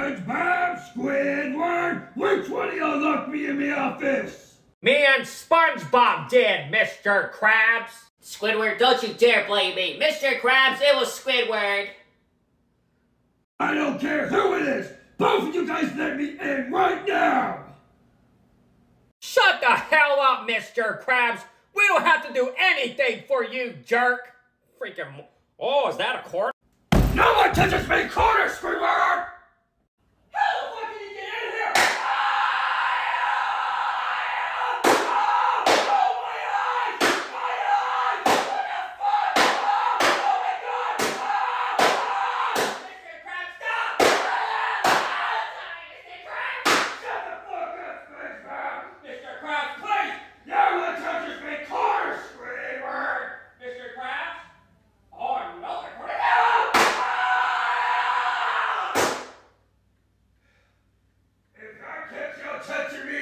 SpongeBob, Squidward, which one of y'all locked me in the office? Me and SpongeBob did, Mr. Krabs. Squidward, don't you dare blame me. Mr. Krabs, it was Squidward. I don't care who it is. Both of you guys let me in right now. Shut the hell up, Mr. Krabs. We don't have to do anything for you, jerk. Freaking... Oh, is that a quarter? No one touches me corner, Squidward! How the fuck did you get in here? Oh, my eyes! My eyes! What the fuck? Oh, my God! Mr. Krabs, stop! Mr. Krabs! Shut the fuck up, SpongeBob! Mr. Krabs, please! No one touches me corner, Squidward! Mr. Krabs? Oh, no, they're putting If I catch you touching me